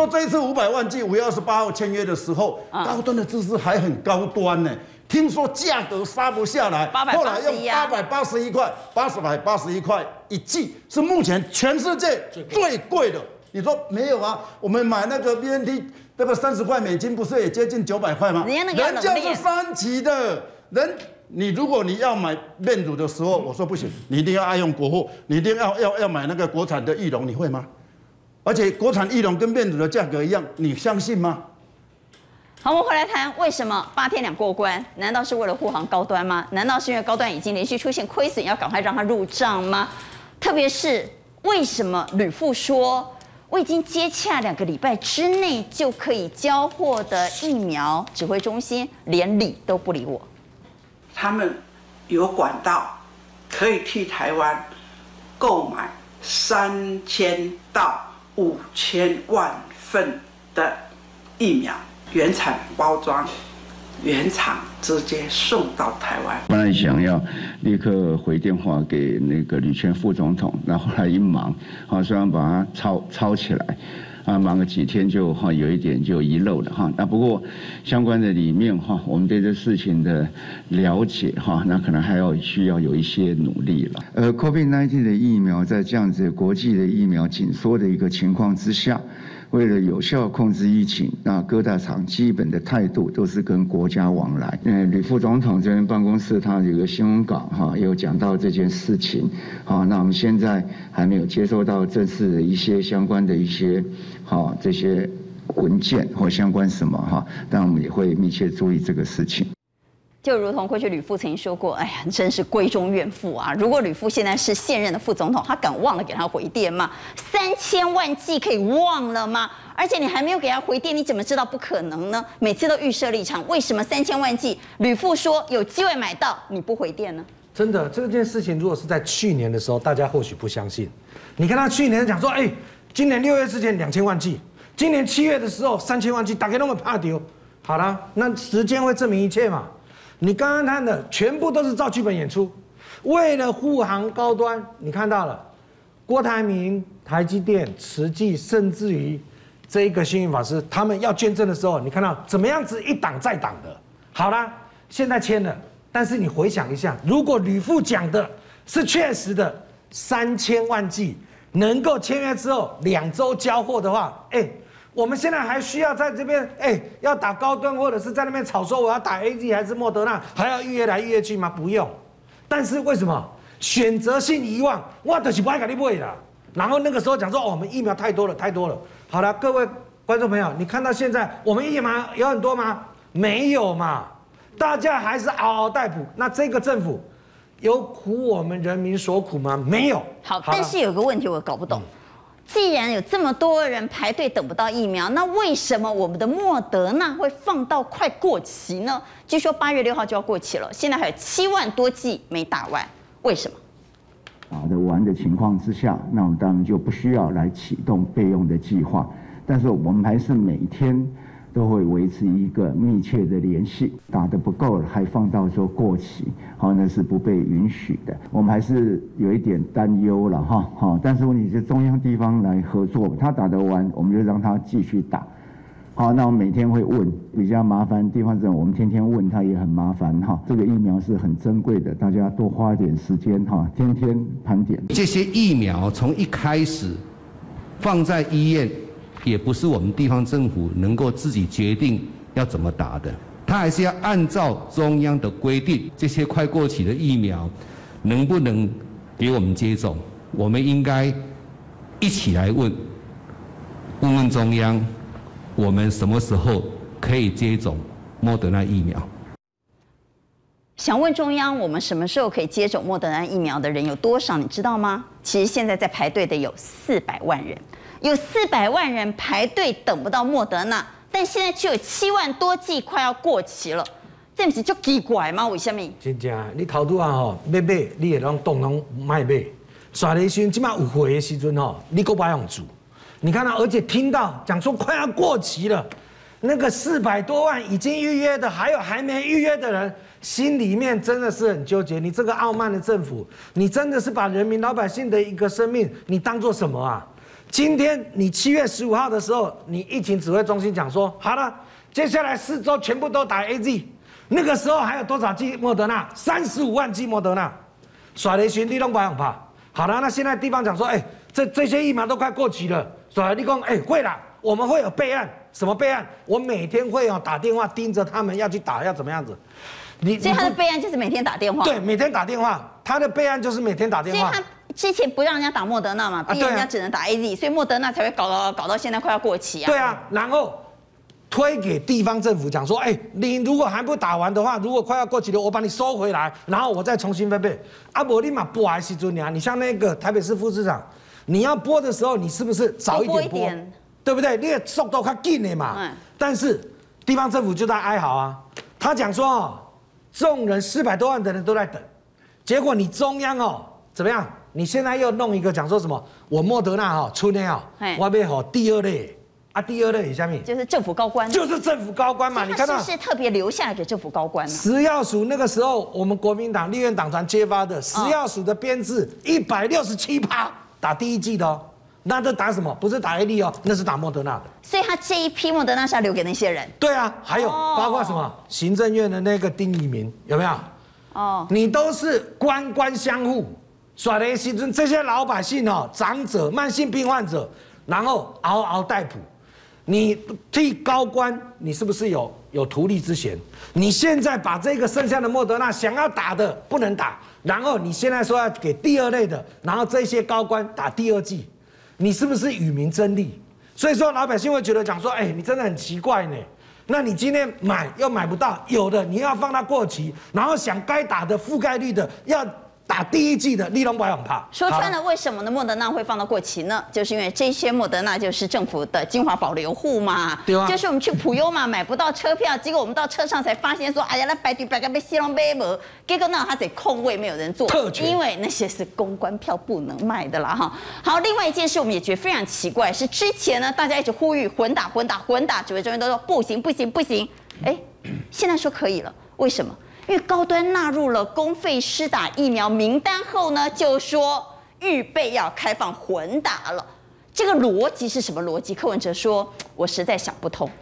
说这一次五百万剂五月二十八号签约的时候，高端的知识还很高端呢。听说价格杀不下来，后来用八百八十一块，八十百八十一块一剂，是目前全世界最贵的。你说没有啊？我们买那个 B N T 那个三十块美金，不是也接近九百块吗？人家是三期的人。你如果你要买面乳的时候，我说不行，你一定要爱用国货，你一定要要要买那个国产的益隆，你会吗？而且国产益隆跟面乳的价格一样，你相信吗？ 好，我们回来谈为什么八天两过关？难道是为了护航高端吗？难道是因为高端已经连续出现亏损，要赶快让它入账吗？特别是为什么吕副说我已经接洽两个礼拜之内就可以交货的疫苗指挥中心连理都不理我？ 他们有管道可以替台湾购买三千到五千万份的疫苗，原厂包装，原厂直接送到台湾。 本来想要立刻回电话给那个吕权副总统，那后来一忙，好虽然把它抄抄起来。啊，忙个几天就哈有一点就遗漏了哈。那不过相关的里面哈，我们对这事情的了解哈，那可能还要需要有一些努力了。呃 ，COVID 十九 的疫苗在这样子国际的疫苗紧缩的一个情况之下，为了有效控制疫情，那各大厂基本的态度都是跟国家往来。呃，吕副总统这边办公室他有个新闻稿哈，也有讲到这件事情。好，那我们现在还没有接收到正式的一些相关的一些。好，这些文件或相关什么哈，但我们也会密切注意这个事情。 就如同过去吕副曾经说过，哎呀，真是闺中怨妇啊！如果吕副现在是现任的副总统，他敢忘了给他回电吗？三千万剂可以忘了吗？而且你还没有给他回电，你怎么知道不可能呢？每次都预设立场，为什么三千万剂吕副说有机会买到，你不回电呢？ 真的，这件事情如果是在去年的时候，大家或许不相信。你看他去年讲说，哎。今年六月之前两千万剂，今年七月的时候三千万剂，大家那么怕丢，好了，那时间会证明一切嘛。你刚刚看的全部都是照剧本演出，为了护航高端，你看到了郭台铭、台积电、慈济，甚至于这一个星云法师，他们要捐赠的时候，你看到怎么样子一档再档的。好了，现在签了，但是你回想一下，如果吕副讲的是确实的三千万剂。能够签约之后两周交货的话，哎、欸，我们现在还需要在这边哎、欸、要打高端，或者是在那边吵说我要打 A Z 还是莫德纳，还要预约来预约去吗？不用。但是为什么选择性遗忘？我就是不爱给你买啦。然后那个时候讲说，哦，我们疫苗太多了，太多了。好了，各位观众朋友，你看到现在我们疫苗有很多吗？没有嘛，大家还是嗷嗷待哺。那这个政府。有苦我们人民所苦吗？没有。 好，但是有个问题我搞不懂，既然有这么多人排队等不到疫苗，那为什么我们的莫德纳会放到快过期呢？据说八月六号就要过期了，现在还有七万多剂没打完，为什么？ 打得完的情况之下，那我们当然就不需要来启动备用的计划，但是我们还是每天。都会维持一个密切的联系，打得不够了还放到说过期，好，那是不被允许的。我们还是有一点担忧了哈，好，但是问题是中央地方来合作，他打得完，我们就让他继续打。好，那我们每天会问，比较麻烦地方政府，我们天天问他也很麻烦哈。这个疫苗是很珍贵的，大家多花一点时间哈，天天盘点。 这些疫苗从一开始放在医院。也不是我们地方政府能够自己决定要怎么打的，它还是要按照中央的规定，这些快过期的疫苗能不能给我们接种？我们应该一起来问，问问中央，我们什么时候可以接种莫德纳疫苗？ 想问中央，我们什么时候可以接种莫德纳疫苗的人有多少？你知道吗？其实现在在排队的有四百万人。有四百万人排队等不到莫德纳，但现在却有七万多剂快要过期了，这不是就奇怪吗？为什么？ 真正，你头拄啊吼要买，你也拢动拢卖买。耍的时阵，即马有货的时阵吼，你够不用煮。你看到，而且听到讲说快要过期了，那个四百多万已经预约的，还有还没预约的人，心里面真的是很纠结。你这个傲慢的政府，你真的是把人民老百姓的一个生命，你当做什么啊？ 今天你七月十五号的时候，你疫情指挥中心讲说，好了，接下来四周全部都打 A Z， 那个时候还有多少剂莫德纳？三十五万剂莫德纳，耍雷巡地都不用怕。好了，那现在地方讲说，哎，这这些疫苗都快过期了，耍雷地公，哎，会啦，我们会有备案，什么备案？我每天会哦打电话盯着他们要去打，要怎么样子？ 你所以他的备案就是每天打电话。 对，每天打电话，他的备案就是每天打电话。 之前不让人家打莫德纳嘛，逼人家只能打 A Z，、啊、所以莫德纳才会搞搞搞到现在快要过期啊。 对啊，然后推给地方政府讲说，哎、欸，你如果还不打完的话，如果快要过期了，我把你收回来，然后我再重新分配。啊，不，你嘛拨还是准啊？你像那个台北市副市长，你要拨的时候，你是不是早一点拨？对不对？你的速度较紧的嘛。嗯。但是地方政府就在哀嚎啊，他讲说哦，众人四百多万的人都在等，结果你中央哦怎么样？你现在又弄一个讲说什么？我莫德纳哈出年哦，我要好第二类啊，第二类下面就是政府高官， 就是政府高官嘛。你看到是特别留下来给政府高官。 食药署那个时候，我们国民党立院党团揭发的食药署的编制一百六十七趴打第一剂的哦，那都打什么？不是打 A D 哦，那是打莫德纳的。 所以他这一批莫德纳是要留给那些人。 对啊，还有包括什么行政院的那个丁仪明有没有？哦，你都是官官相护。耍的时阵，这些老百姓哦，长者、慢性病患者，然后嗷嗷待哺。你替高官，你是不是有有图利之嫌？你现在把这个剩下的莫德纳想要打的不能打，然后你现在说要给第二类的，然后这些高官打第二剂，你是不是与民争利？所以说老百姓会觉得讲说，哎，你真的很奇怪呢。那你今天买又买不到，有的你要放它过期，然后想该打的覆盖率的要。打第一剂的，你都不用怕。 说穿了，为什么呢？莫德纳会放到过期呢？就是因为这些莫德纳就是政府的精华保留户嘛。 对啊。 就是我们去普悠嘛，买不到车票，结果我们到车上才发现说，哎呀，那排队排个被西龙杯无，结果那他得空位，没有人坐。 特权。 因为那些是公关票不能卖的啦哈。好，另外一件事我们也觉得非常奇怪，是之前呢大家一直呼吁混打混打混打，指挥中心都说不行不行不行，哎，现在说可以了，为什么？因为高端纳入了公费施打疫苗名单后呢，就说预备要开放混打了。这个逻辑是什么逻辑？柯文哲说：“我实在想不通。”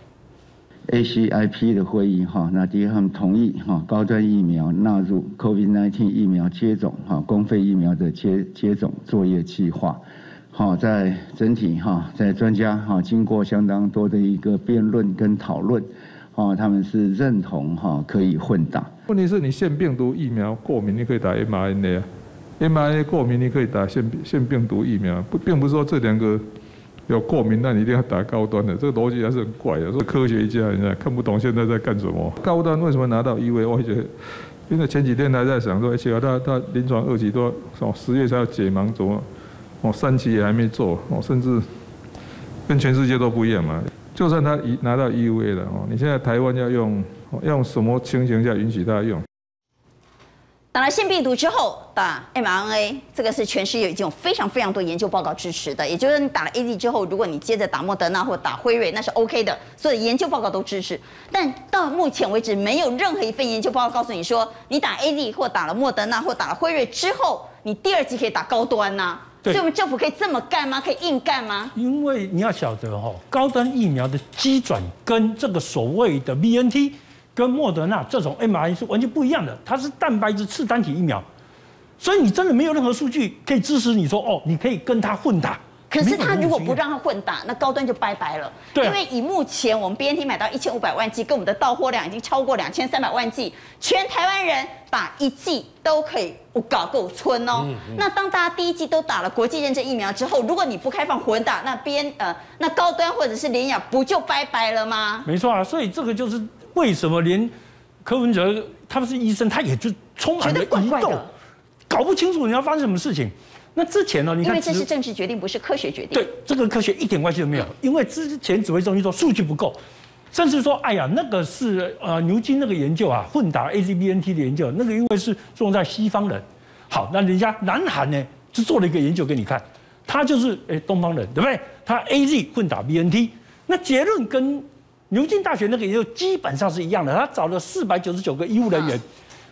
A C I P 的会议哈，那第一他们同意哈高端疫苗纳入 COVID 十九 疫苗接种哈公费疫苗的接接种作业计划。好，在整体哈在专家哈经过相当多的一个辩论跟讨论。哦，他们是认同哈可以混打。 问题是你腺病毒疫苗过敏，你可以打 M R N A 啊 ，M R N A 过敏你可以打腺腺病毒疫苗，不，并不是说这两个有过敏，那你一定要打高端的，这个逻辑还是很怪的。说科学家现在看不懂现在在干什么。高端为什么拿到 E U A？ 我会觉得，因为前几天还在想说，而且他他临床二期都哦十月才要解盲，怎么哦三期也还没做哦，甚至跟全世界都不一样嘛。就算他拿到 E U A 了哦，你现在台湾要用用什么情形下允许他用？ 打了腺病毒之后打 M R N A， 这个是全世界已经有非常非常多研究报告支持的。也就是你打了 A Z 之后，如果你接着打莫德纳或打辉瑞，那是 OK 的，所有研究报告都支持。但到目前为止，没有任何一份研究报告告诉你说，你打 A Z 或打了莫德纳或打了辉瑞之后，你第二剂可以打高端呐、啊。所以我们政府可以这么干吗？可以硬干吗？ 因为你要晓得哈，高端疫苗的机转跟这个所谓的 B N T 跟莫德纳这种 M R N A 是完全不一样的，它是蛋白质次单体疫苗，所以你真的没有任何数据可以支持你说哦，你可以跟它混打。 可是他如果不让他混打，那高端就拜拜了。对、啊，因为以目前我们 B N T 买到一千五百万剂，跟我们的到货量已经超过两千三百万剂，全台湾人打一剂都可以搞够村哦。嗯嗯、那当大家第一剂都打了国际认证疫苗之后，如果你不开放混打，那 B N 呃那高端或者是联亚不就拜拜了吗？ 没错啊，所以这个就是为什么连柯文哲他们是医生，他也就充满了疑窦，搞不清楚你要发生什么事情。那之前呢？你看， 因为这是政治决定，不是科学决定。 对，这个科学一点关系都没有。因为之前指挥中心说数据不够，甚至说，哎呀，那个是呃牛津那个研究啊，混打 A Z B N T 的研究，那个因为是用在西方人。好，那人家南韩呢就做了一个研究给你看，他就是哎东方人，对不对？他 A Z 混打 B N T， 那结论跟牛津大学那个研究基本上是一样的。他找了四百九十九个医务人员。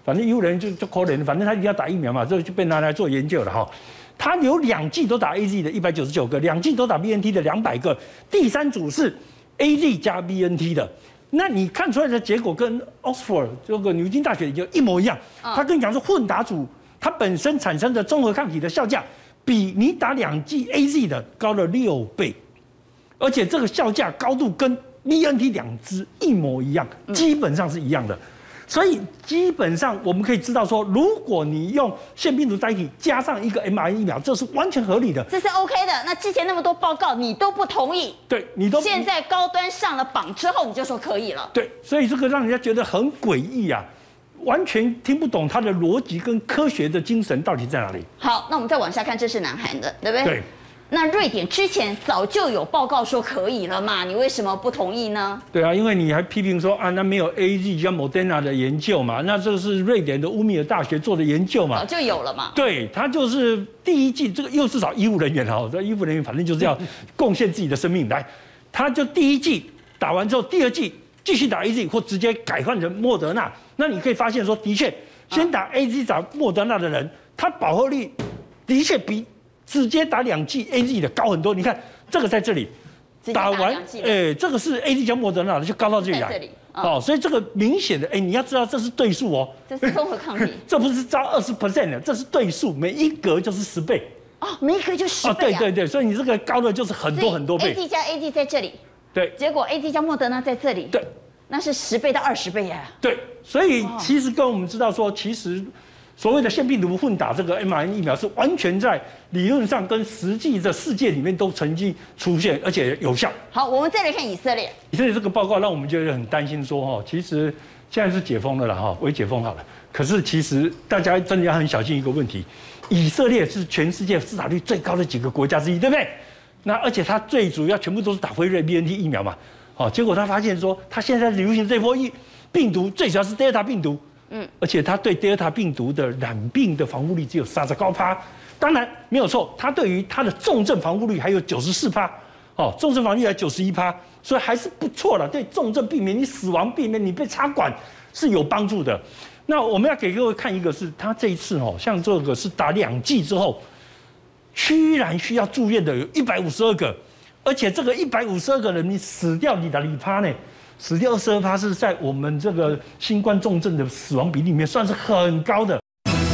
反正医护人员就就可怜，反正他一定要打疫苗嘛，这就被拿来做研究了哈。他有两剂都打 A Z 的一百九十九个，两剂都打 B N T 的两百个，第三组是 A Z 加 B N T 的。那你看出来的结果跟 Oxford 这个牛津大学就一模一样。他跟你讲说，混打组它本身产生的综合抗体的效价，比你打两剂 A Z 的高了六倍，而且这个效价高度跟 B N T 两支一模一样，基本上是一样的。所以基本上我们可以知道说，如果你用腺病毒载体加上一个 M R N A 疫苗，这是完全合理的， 这是 OK 的。那之前那么多报告你都不同意， 对你都现在高端上了榜之后，你就说可以了。 对，所以这个让人家觉得很诡异啊，完全听不懂它的逻辑跟科学的精神到底在哪里。 好，那我们再往下看，这是南韩的，对不对？ 对。 那瑞典之前早就有报告说可以了嘛，你为什么不同意呢？ 对啊，因为你还批评说啊，那没有 A Z 加 Moderna 的研究嘛，那这是瑞典的乌米尔大学做的研究嘛， 早就有了嘛。 对，他就是第一剂，这个又是找医务人员哈，这医务人员反正就是要贡献自己的生命来，他就第一剂打完之后，第二剂继续打 A Z 或直接改换成莫德纳，那你可以发现说，的确，先打 A Z 打莫德纳的人，他饱和率的确比直接打两剂 A Z 的高很多。你看这个在这里，打完，哎，这个是 A Z 加莫德纳的，就高到这里来。哦，所以这个明显的，哎，你要知道这是对数哦， 这是综合抗体， 这不是招二十 percent 的，这是对数，每一格就是十倍。 哦，每一格就十倍啊。 对对对，所以你这个高的就是很多很多倍。 A Z 加 A Z 在这里， 对， 结果 A Z 加莫德纳在这里， 对， 那是十倍到二十倍呀。 对，所以其实跟我们知道说，其实。所谓的腺病毒混打这个 M R N A 疫苗是完全在理论上跟实际的世界里面都曾经出现，而且有效。 好，我们再来看以色列。 以色列这个报告让我们觉得很担心，说哈，其实现在是解封了啦，哈，微解封好了。可是其实大家真的要很小心一个问题，以色列是全世界施打率最高的几个国家之一，对不对？那而且它最主要全部都是打辉瑞 B N T 疫苗嘛，好，结果他发现说，他现在流行这波疫病毒最主要是 Delta 病毒。嗯，而且它对 Delta 病毒的染病的防护率只有三十高趴，当然没有错，它对于它的重症防护率还有九十四趴，哦，重症防护率还九十一趴，所以还是不错了。对重症避免你死亡、避免你被插管是有帮助的。那我们要给各位看一个是，它这一次哦，像这个是打两剂之后，居然需要住院的有一百五十二个，而且这个一百五十二个人你死掉你的里趴呢？死掉二十二趴是在我们这个新冠重症的死亡比例里面算是很高的。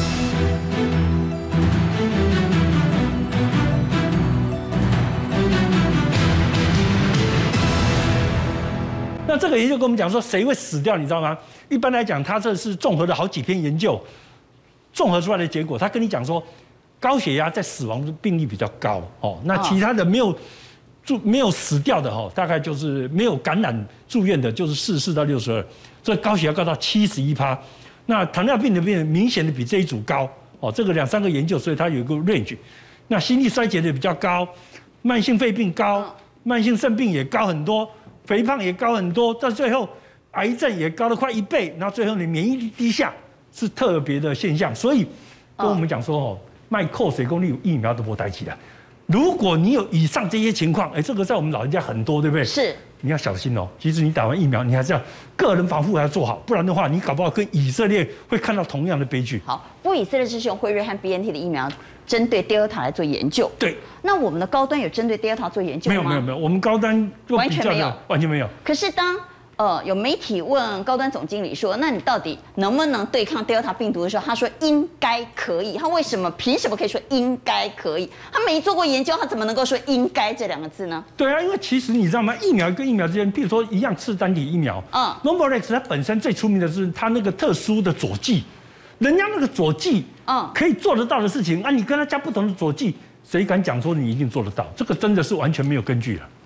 那这个研究跟我们讲说，谁会死掉，你知道吗？一般来讲，它这是综合了好几篇研究，综合出来的结果，他跟你讲说，高血压在死亡的病例比较高哦，那其他的没有。住没有死掉的哈，大概就是没有感染住院的，就是四十四到六十二，这高血压高到七十一趴。那糖尿病的病人明显的比这一组高哦，这个两三个研究，所以它有一个 range。那心力衰竭的比较高，慢性肺病高，慢性肾病也高很多，肥胖也高很多，到最后癌症也高了快一倍，然后最后你免疫力低下是特别的现象。所以跟我们讲说哦，卖扣水功率疫苗都不带起的。如果你有以上这些情况，哎，这个在我们老人家很多，对不对？ 是， 你要小心哦。其实你打完疫苗，你还是要个人防护还要做好，不然的话，你搞不好跟以色列会看到同样的悲剧。 好，不过以色列是用辉瑞和 B N T 的疫苗针对 Delta 来做研究。 对。 那我们的高端有针对 Delta 做研究吗？ 没有没有没有，我们高端完全没有， 完全没有。 可是当呃，有媒体问高端总经理说：“那你到底能不能对抗 Delta 病毒的时候，他说应该可以。他为什么凭什么可以说应该可以？他没做过研究，他怎么能够说应该这两个字呢？” 对啊，因为其实你知道吗？疫苗跟疫苗之间，譬如说一样次单体疫苗，嗯 ，Novavax 它本身最出名的是它那个特殊的佐剂，人家那个佐剂，嗯，可以做得到的事情啊，你跟他加不同的佐剂，谁敢讲说你一定做得到？这个真的是完全没有根据了。